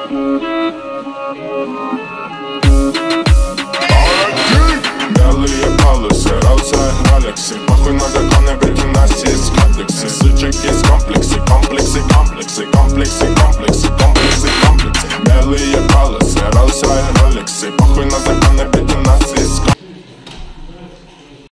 Белые полосы, Roadside Rolex. Похуй на законы, ведь у нас есть комплексы. Сучек есть комплексы, комплексы, комплексы, комплексы, комплексы, комплексы, комплексы. Белые полосы, Roadside Rolex. Похуй на законы,